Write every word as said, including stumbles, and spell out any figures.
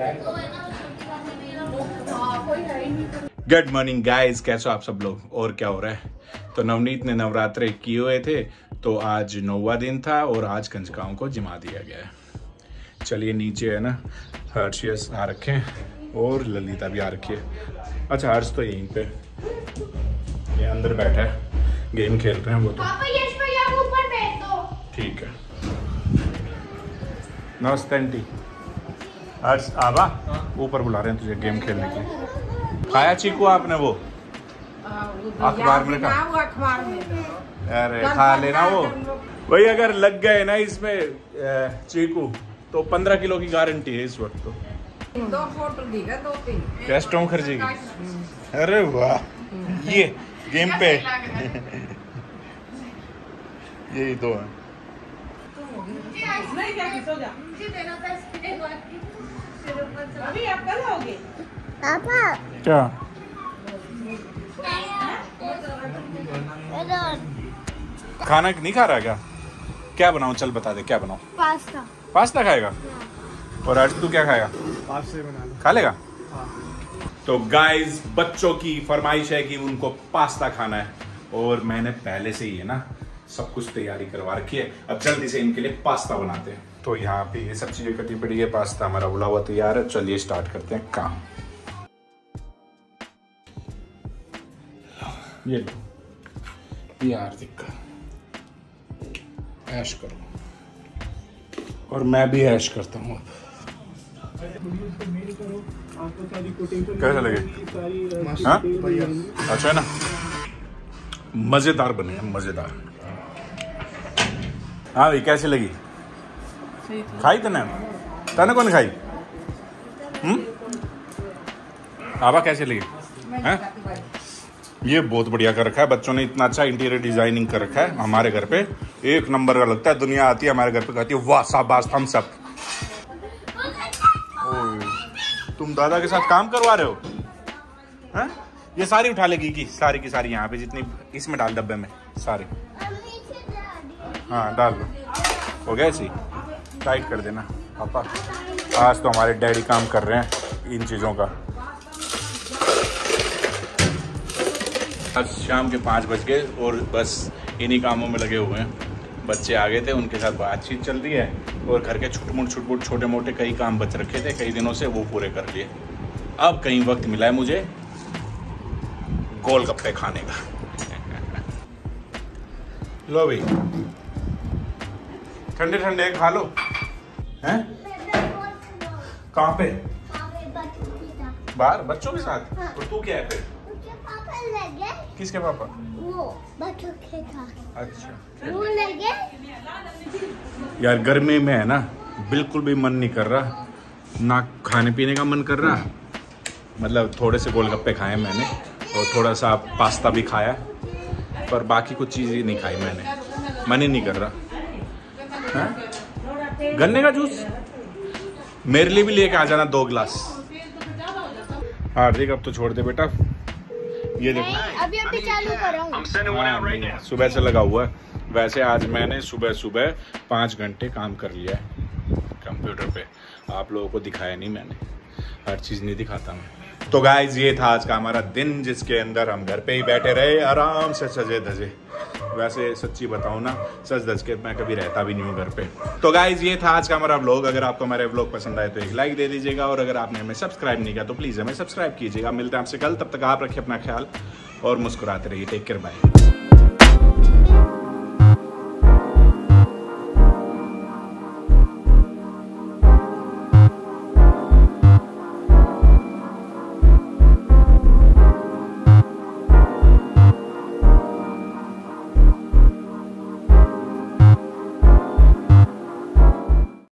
Good morning guys, कैसे हो आप सब लोग और क्या हो रहा है। तो नवनीत ने नवरात्रे किए हुए थे, तो आज नौवा दिन था और आज कंजकाओं को जिमा दिया गया है। चलिए नीचे है ना हर्षियस आ रखे हैं और ललिता भी आ रखी है। अच्छा हर्ष तो यहीं पे ये अंदर बैठा है, गेम खेल रहे हैं वो तो। पापा यश भैया को ऊपर बैठ दो। ठीक है। नमस्ते आंटी। हर्ष आबा ऊपर बुला रहे हैं तुझे गेम खेलने के लिए। खाया चीकू आपने वो अखबार में लिखा? अखबार में। अरे खा लेना वो भाई, अगर लग गए ना इसमें चीकू तो पंद्रह किलो की गारंटी है इस वक्त। तो दो फोटो दिखा, दो तीन कैस्ट्रों खर्चेगी। अरे वाह, ये गेम पे यही तो है। नहीं क्या सो जा। अभी आप कल आओगे पापा क्या खाना नहीं खा रहा क्या? क्या बनाऊं, चल बता दे क्या बनाऊं। पास्ता। पास्ता खाएगा? और आज तू क्या खाएगा? पास्ता बना लो। खा लेगा? हाँ। तो गाइस बच्चों की फरमाइश है कि उनको पास्ता खाना है और मैंने पहले से ही है ना सब कुछ तैयारी करवा रखी है। अब जल्दी से इनके लिए पास्ता बनाते हैं। तो यहाँ पे ये सब चीजें कटी पड़ी है, पास्ता हमारा उबला हुआ तैयार है। चलिए स्टार्ट करते हैं काम। ये लो, ये हार्दिक का ऐश करो और मैं भी ऐश करता हूँ। कैसे लगे? हाँ? अच्छा है ना, मजेदार बने हैं, मजेदार। हाँ भाई कैसी लगी? खाई तने तने कौन खाई? हम्म आबा कैसी लगी? हैं? ये बहुत बढ़िया कर रखा है बच्चों ने, इतना अच्छा इंटीरियर डिजाइनिंग कर रखा है। हमारे घर पे एक नंबर का लगता है। दुनिया आती है हमारे घर पे कहती है वाह शाबाश थम्स अप। तुम दादा के साथ काम करवा रहे हो? हैं? ये सारी उठा लेगी की सारी की सारी यहाँ पे जितनी, इसमें डाल डब्बे में सारी। हाँ डाल लो, हो गया ऐसी टाइट कर देना। पापा आज तो हमारे डैडी काम कर रहे हैं इन चीज़ों का। आज शाम के पाँच बज गए और बस इन्हीं कामों में लगे हुए हैं। बच्चे आ गए थे, उनके साथ बातचीत चल रही है और घर के छुटमुट छुटमुट छोटे मोटे कई काम बच रखे थे कई दिनों से, वो पूरे कर लिए। अब कहीं वक्त मिला है मुझे गोलगप्पे खाने का। लो भाई ठंडे ठंडे खा लो। हैं? कहाँ पे? बाहर बच्चों के साथ? और तू क्या है फिर? किसके पापा? वो बच्चों के था। अच्छा वो लगे यार, गर्मी में है ना बिल्कुल भी मन नहीं कर रहा, ना खाने पीने का मन कर रहा। मतलब थोड़े से गोलगप्पे खाए मैंने और थोड़ा सा पास्ता भी खाया, पर बाकी कुछ चीज़ नहीं खाई मैंने, मन ही नहीं कर रहा। है? गन्ने का जूस मेरे लिए भी लेके आ जाना दो गिलास। हार्दिक अब तो छोड़ दे बेटा, ये देखो अभी अभी चालू करो। सुबह से लगा हुआ है। वैसे आज मैंने सुबह सुबह पाँच घंटे काम कर लिया है कंप्यूटर पे, आप लोगों को दिखाया नहीं मैंने, हर चीज़ नहीं दिखाता मैं। तो गाइज ये था आज का हमारा दिन, जिसके अंदर हम घर पे ही बैठे रहे आराम से सजे धजे। वैसे सच्ची बताऊं ना, सज धज के मैं कभी रहता भी नहीं हूँ घर पे। तो गाइज ये था आज का हमारा व्लॉग। अगर आपको हमारे व्लॉग पसंद आए तो एक लाइक दे दीजिएगा और अगर आपने हमें सब्सक्राइब नहीं किया तो प्लीज़ हमें सब्सक्राइब कीजिएगा। मिलते हैं आपसे कल, तब तक आप रखिए अपना ख्याल और मुस्कुराते रहिए। Take care, bye.